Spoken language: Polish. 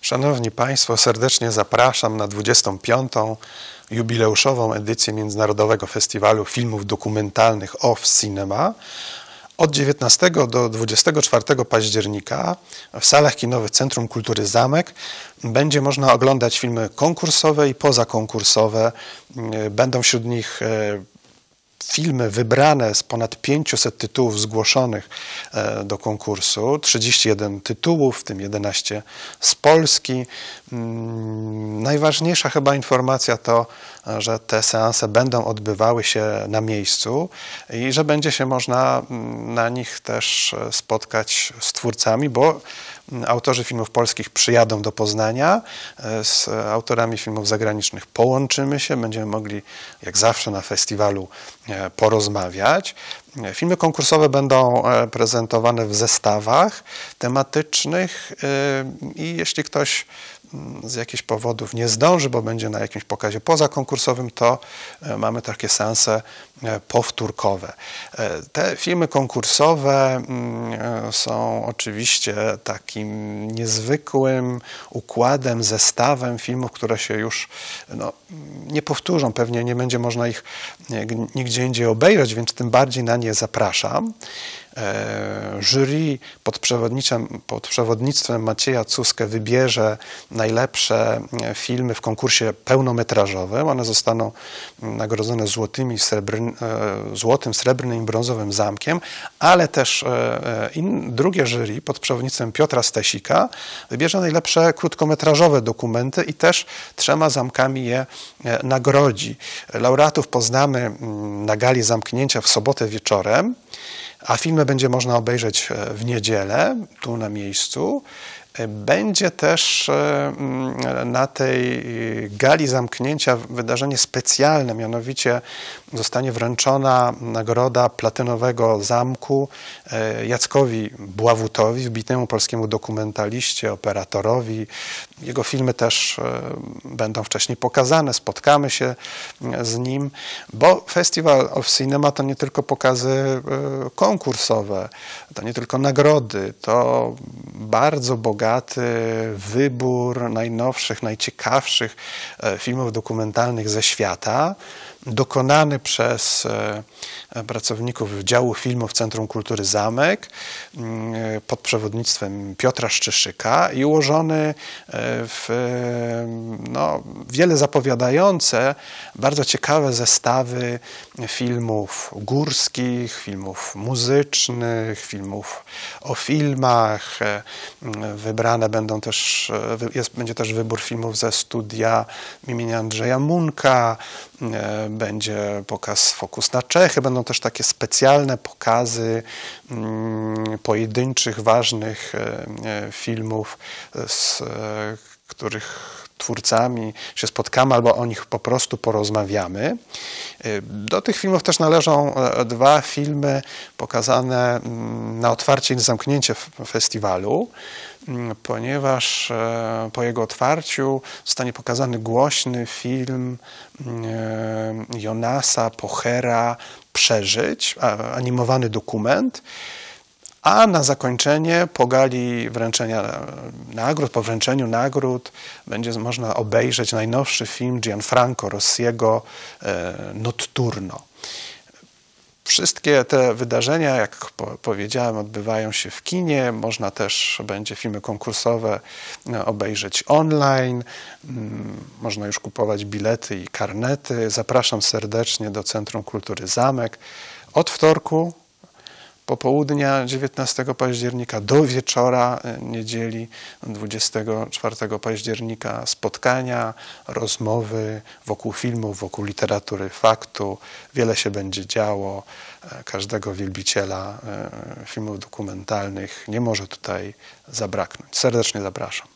Szanowni Państwo, serdecznie zapraszam na 25. jubileuszową edycję Międzynarodowego Festiwalu Filmów Dokumentalnych Off Cinema. Od 19 do 24 października w salach kinowych Centrum Kultury Zamek będzie można oglądać filmy konkursowe i pozakonkursowe. Będą wśród nich filmy wybrane z ponad 500 tytułów zgłoszonych do konkursu, 31 tytułów, w tym 11 z Polski. Najważniejsza chyba informacja to, że te seanse będą odbywały się na miejscu i że będzie się można na nich też spotkać z twórcami, bo autorzy filmów polskich przyjadą do Poznania, z autorami filmów zagranicznych połączymy się, będziemy mogli jak zawsze na festiwalu porozmawiać. Filmy konkursowe będą prezentowane w zestawach tematycznych i jeśli ktoś z jakichś powodów nie zdąży, bo będzie na jakimś pokazie pozakonkursowym, to mamy takie seanse powtórkowe. Te filmy konkursowe są oczywiście takim niezwykłym układem, zestawem filmów, które się już nie powtórzą. Pewnie nie będzie można ich nigdzie indziej obejrzeć, więc tym bardziej na nie zapraszam. Jury pod przewodnictwem Macieja Cuskę wybierze najlepsze filmy w konkursie pełnometrażowym. One zostaną nagrodzone złotym, srebrnym i brązowym zamkiem, ale też drugie jury pod przewodnictwem Piotra Stasika wybierze najlepsze krótkometrażowe dokumenty i też 3 zamkami je nagrodzi. Laureatów poznamy na gali zamknięcia w sobotę wieczorem, a filmy będzie można obejrzeć w niedzielę, tu na miejscu. Będzie też na tej gali zamknięcia wydarzenie specjalne, mianowicie zostanie wręczona nagroda Platynowego Zamku Jackowi Bławutowi, wybitnemu polskiemu dokumentaliście, operatorowi. Jego filmy też będą wcześniej pokazane, spotkamy się z nim, bo Festiwal of Cinema to nie tylko pokazy konkursowe, to nie tylko nagrody, to bardzo bogaty wybór najnowszych, najciekawszych filmów dokumentalnych ze świata, dokonany przez pracowników działu filmów Centrum Kultury Zamek pod przewodnictwem Piotra Szczyszyka i ułożony w wiele zapowiadające, bardzo ciekawe zestawy filmów górskich, filmów muzycznych, filmów o filmach. Wybrane będą też, będzie też wybór filmów ze studia imienia Andrzeja Munka, będzie pokaz Fokus na Czechy, będą też takie specjalne pokazy pojedynczych, ważnych filmów, z których twórcami się spotkamy albo o nich po prostu porozmawiamy. Do tych filmów też należą 2 filmy pokazane na otwarcie i zamknięcie festiwalu, ponieważ po jego otwarciu zostanie pokazany głośny film Jonasa Pochera Przeżyć, animowany dokument, a na zakończenie, po gali wręczenia nagród, po wręczeniu nagród będzie można obejrzeć najnowszy film Gianfranco Rossiego Notturno. Wszystkie te wydarzenia, jak powiedziałem, odbywają się w kinie. Można też będzie filmy konkursowe obejrzeć online. Można już kupować bilety i karnety. Zapraszam serdecznie do Centrum Kultury Zamek od wtorku popołudnia 19 października do wieczora niedzieli 24 października spotkania, rozmowy wokół filmów, wokół literatury faktu. Wiele się będzie działo. Każdego wielbiciela filmów dokumentalnych nie może tutaj zabraknąć. Serdecznie zapraszam.